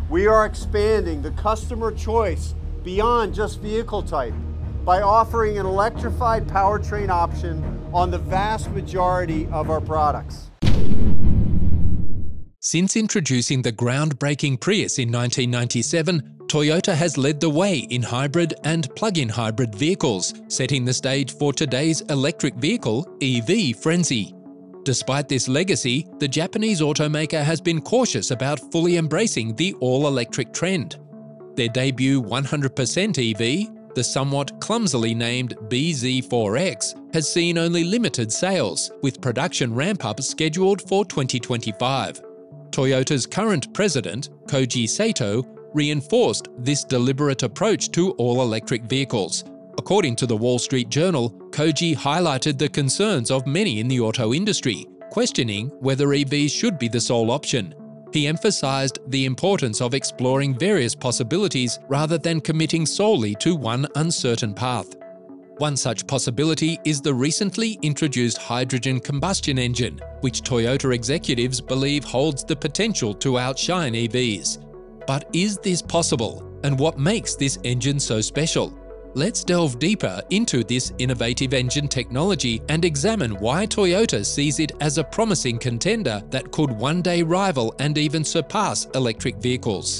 We are expanding the customer choice beyond just vehicle type by offering an electrified powertrain option on the vast majority of our products. Since introducing the groundbreaking Prius in 1997, Toyota has led the way in hybrid and plug-in hybrid vehicles, setting the stage for today's electric vehicle EV frenzy. Despite this legacy, the Japanese automaker has been cautious about fully embracing the all-electric trend. Their debut 100% EV, the somewhat clumsily named BZ4X, has seen only limited sales, with production ramp-up scheduled for 2025. Toyota's current president, Koji Sato, reinforced this deliberate approach to all-electric vehicles. According to the Wall Street Journal, Koji highlighted the concerns of many in the auto industry, questioning whether EVs should be the sole option. He emphasized the importance of exploring various possibilities rather than committing solely to one uncertain path. One such possibility is the recently introduced hydrogen combustion engine, which Toyota executives believe holds the potential to outshine EVs. But is this possible, and what makes this engine so special? Let's delve deeper into this innovative engine technology and examine why Toyota sees it as a promising contender that could one day rival and even surpass electric vehicles.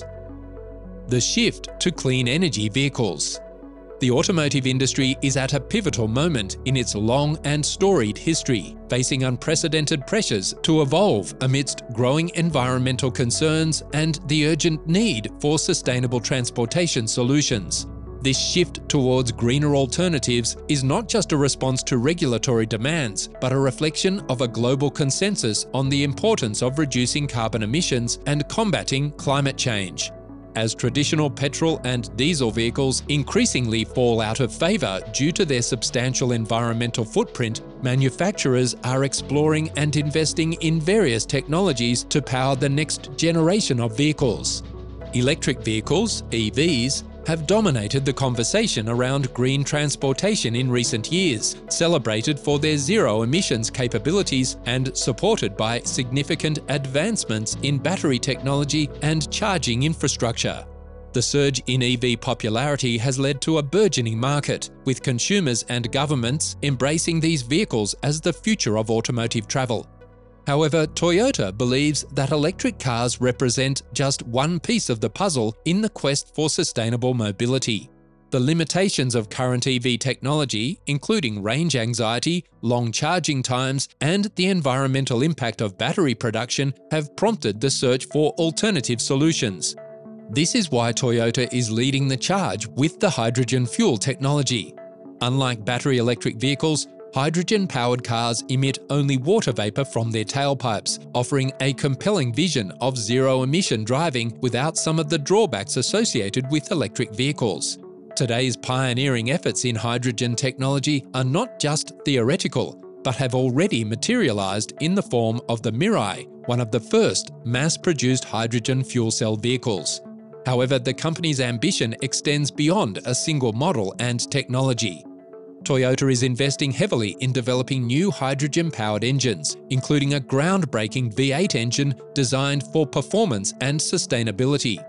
The shift to clean energy vehicles. The automotive industry is at a pivotal moment in its long and storied history, facing unprecedented pressures to evolve amidst growing environmental concerns and the urgent need for sustainable transportation solutions. This shift towards greener alternatives is not just a response to regulatory demands, but a reflection of a global consensus on the importance of reducing carbon emissions and combating climate change. As traditional petrol and diesel vehicles increasingly fall out of favour due to their substantial environmental footprint, manufacturers are exploring and investing in various technologies to power the next generation of vehicles. Electric vehicles, EVs, have dominated the conversation around green transportation in recent years, celebrated for their zero emissions capabilities and supported by significant advancements in battery technology and charging infrastructure. The surge in EV popularity has led to a burgeoning market, with consumers and governments embracing these vehicles as the future of automotive travel. However, Toyota believes that electric cars represent just one piece of the puzzle in the quest for sustainable mobility. The limitations of current EV technology, including range anxiety, long charging times, and the environmental impact of battery production, have prompted the search for alternative solutions. This is why Toyota is leading the charge with the hydrogen fuel technology. Unlike battery electric vehicles, hydrogen-powered cars emit only water vapor from their tailpipes, offering a compelling vision of zero-emission driving without some of the drawbacks associated with electric vehicles. Today's pioneering efforts in hydrogen technology are not just theoretical, but have already materialized in the form of the Mirai, one of the first mass-produced hydrogen fuel cell vehicles. However, the company's ambition extends beyond a single model and technology. Toyota is investing heavily in developing new hydrogen-powered engines, including a groundbreaking V8 engine designed for performance and sustainability.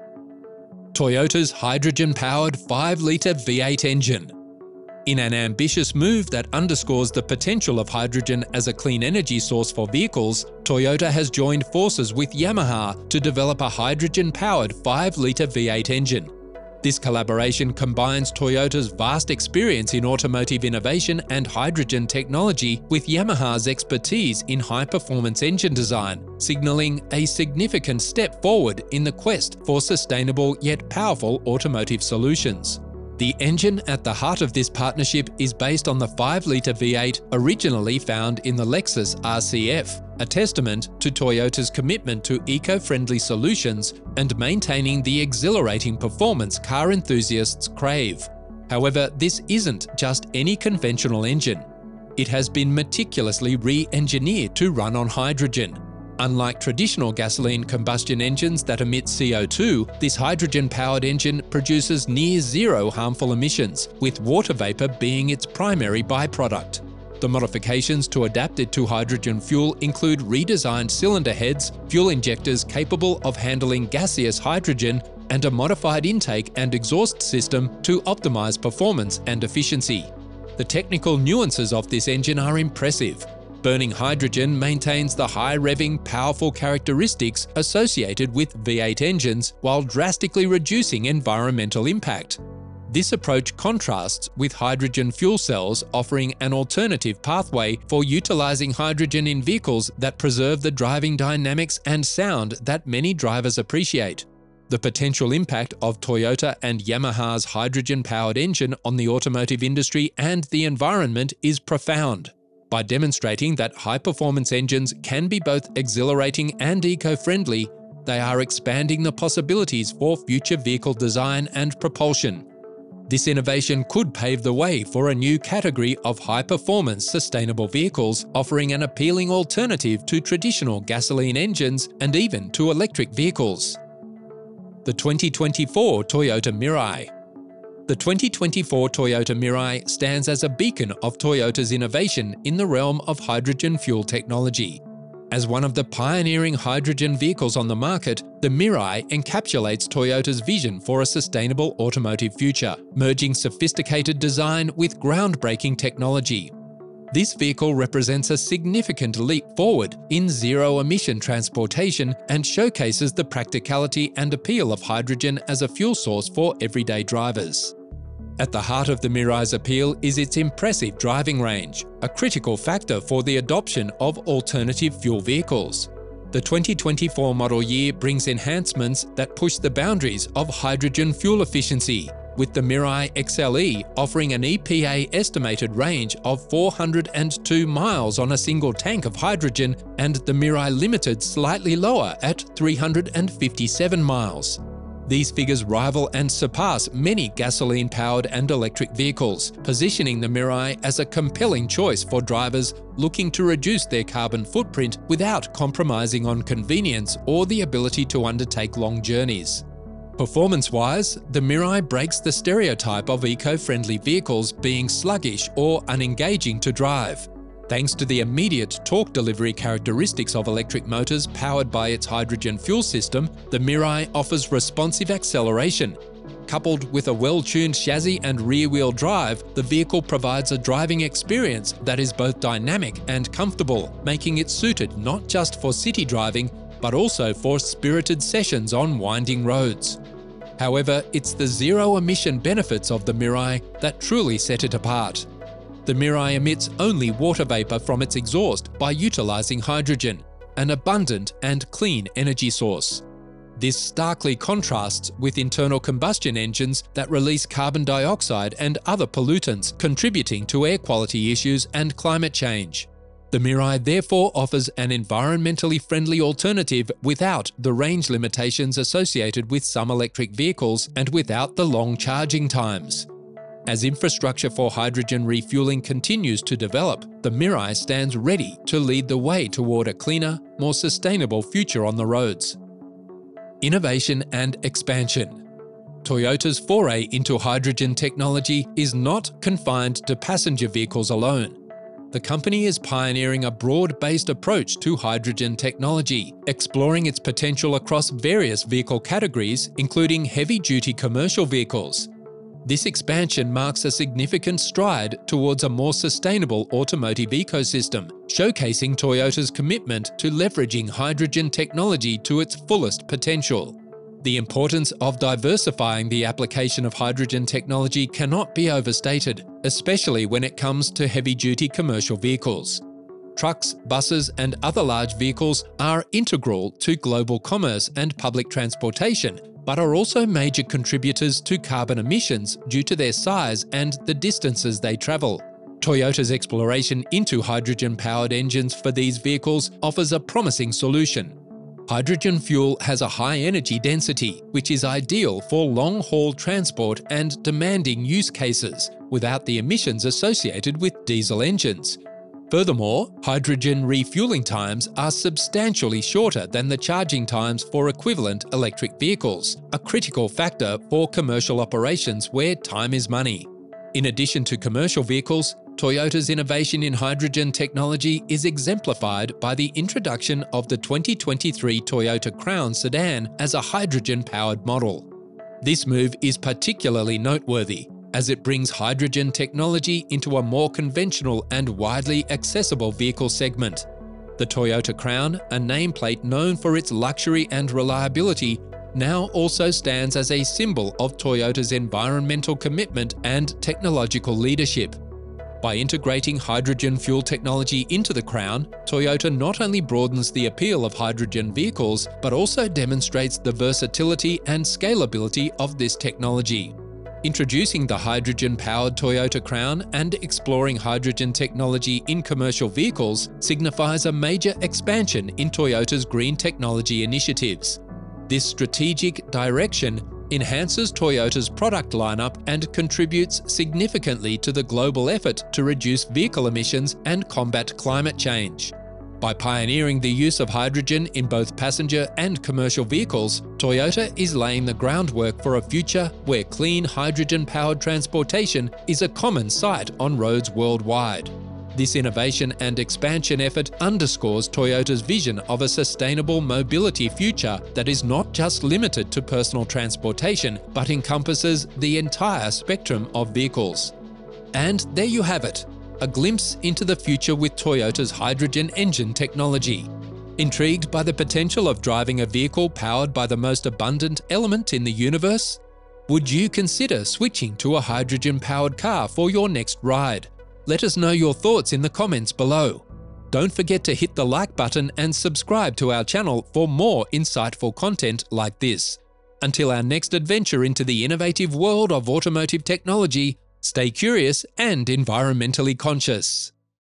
Toyota's hydrogen-powered 5-litre V8 engine. In an ambitious move that underscores the potential of hydrogen as a clean energy source for vehicles, Toyota has joined forces with Yamaha to develop a hydrogen-powered 5-litre V8 engine. This collaboration combines Toyota's vast experience in automotive innovation and hydrogen technology with Yamaha's expertise in high-performance engine design, signaling a significant step forward in the quest for sustainable yet powerful automotive solutions. The engine at the heart of this partnership is based on the 5-litre V8 originally found in the Lexus RCF, a testament to Toyota's commitment to eco-friendly solutions and maintaining the exhilarating performance car enthusiasts crave. However, this isn't just any conventional engine. It has been meticulously re-engineered to run on hydrogen. Unlike traditional gasoline combustion engines that emit CO2, this hydrogen-powered engine produces near zero harmful emissions, with water vapor being its primary byproduct. The modifications to adapt it to hydrogen fuel include redesigned cylinder heads, fuel injectors capable of handling gaseous hydrogen, and a modified intake and exhaust system to optimize performance and efficiency. The technical nuances of this engine are impressive. Burning hydrogen maintains the high-revving, powerful characteristics associated with V8 engines while drastically reducing environmental impact. This approach contrasts with hydrogen fuel cells, offering an alternative pathway for utilizing hydrogen in vehicles that preserve the driving dynamics and sound that many drivers appreciate. The potential impact of Toyota and Yamaha's hydrogen-powered engine on the automotive industry and the environment is profound. By demonstrating that high-performance engines can be both exhilarating and eco-friendly, they are expanding the possibilities for future vehicle design and propulsion. This innovation could pave the way for a new category of high-performance sustainable vehicles, offering an appealing alternative to traditional gasoline engines and even to electric vehicles. The 2024 Toyota Mirai. The 2024 Toyota Mirai stands as a beacon of Toyota's innovation in the realm of hydrogen fuel technology. As one of the pioneering hydrogen vehicles on the market, the Mirai encapsulates Toyota's vision for a sustainable automotive future, merging sophisticated design with groundbreaking technology. This vehicle represents a significant leap forward in zero-emission transportation and showcases the practicality and appeal of hydrogen as a fuel source for everyday drivers. At the heart of the Mirai's appeal is its impressive driving range, a critical factor for the adoption of alternative fuel vehicles. The 2024 model year brings enhancements that push the boundaries of hydrogen fuel efficiency, with the Mirai XLE offering an EPA estimated range of 402 miles on a single tank of hydrogen and the Mirai Limited slightly lower at 357 miles. These figures rival and surpass many gasoline-powered and electric vehicles, positioning the Mirai as a compelling choice for drivers looking to reduce their carbon footprint without compromising on convenience or the ability to undertake long journeys. Performance-wise, the Mirai breaks the stereotype of eco-friendly vehicles being sluggish or unengaging to drive. Thanks to the immediate torque delivery characteristics of electric motors powered by its hydrogen fuel system, the Mirai offers responsive acceleration. Coupled with a well-tuned chassis and rear-wheel drive, the vehicle provides a driving experience that is both dynamic and comfortable, making it suited not just for city driving, but also for spirited sessions on winding roads. However, it's the zero-emission benefits of the Mirai that truly set it apart. The Mirai emits only water vapor from its exhaust by utilizing hydrogen, an abundant and clean energy source. This starkly contrasts with internal combustion engines that release carbon dioxide and other pollutants, contributing to air quality issues and climate change. The Mirai therefore offers an environmentally friendly alternative without the range limitations associated with some electric vehicles and without the long charging times. As infrastructure for hydrogen refueling continues to develop, the Mirai stands ready to lead the way toward a cleaner, more sustainable future on the roads. Innovation and expansion. Toyota's foray into hydrogen technology is not confined to passenger vehicles alone. The company is pioneering a broad-based approach to hydrogen technology, exploring its potential across various vehicle categories, including heavy-duty commercial vehicles. This expansion marks a significant stride towards a more sustainable automotive ecosystem, showcasing Toyota's commitment to leveraging hydrogen technology to its fullest potential. The importance of diversifying the application of hydrogen technology cannot be overstated, especially when it comes to heavy-duty commercial vehicles. Trucks, buses, and other large vehicles are integral to global commerce and public transportation, but are also major contributors to carbon emissions due to their size and the distances they travel. Toyota's exploration into hydrogen-powered engines for these vehicles offers a promising solution. Hydrogen fuel has a high energy density, which is ideal for long-haul transport and demanding use cases, without the emissions associated with diesel engines. Furthermore, hydrogen refueling times are substantially shorter than the charging times for equivalent electric vehicles, a critical factor for commercial operations where time is money. In addition to commercial vehicles, Toyota's innovation in hydrogen technology is exemplified by the introduction of the 2023 Toyota Crown sedan as a hydrogen-powered model. This move is particularly noteworthy, as it brings hydrogen technology into a more conventional and widely accessible vehicle segment. The Toyota Crown, a nameplate known for its luxury and reliability, now also stands as a symbol of Toyota's environmental commitment and technological leadership. By integrating hydrogen fuel technology into the Crown, Toyota not only broadens the appeal of hydrogen vehicles, but also demonstrates the versatility and scalability of this technology. Introducing the hydrogen-powered Toyota Crown and exploring hydrogen technology in commercial vehicles signifies a major expansion in Toyota's green technology initiatives. This strategic direction enhances Toyota's product lineup and contributes significantly to the global effort to reduce vehicle emissions and combat climate change. By pioneering the use of hydrogen in both passenger and commercial vehicles, Toyota is laying the groundwork for a future where clean hydrogen-powered transportation is a common sight on roads worldwide. This innovation and expansion effort underscores Toyota's vision of a sustainable mobility future that is not just limited to personal transportation, but encompasses the entire spectrum of vehicles. And there you have it, a glimpse into the future with Toyota's hydrogen engine technology. Intrigued by the potential of driving a vehicle powered by the most abundant element in the universe? Would you consider switching to a hydrogen-powered car for your next ride? Let us know your thoughts in the comments below. Don't forget to hit the like button and subscribe to our channel for more insightful content like this. Until our next adventure into the innovative world of automotive technology, stay curious and environmentally conscious.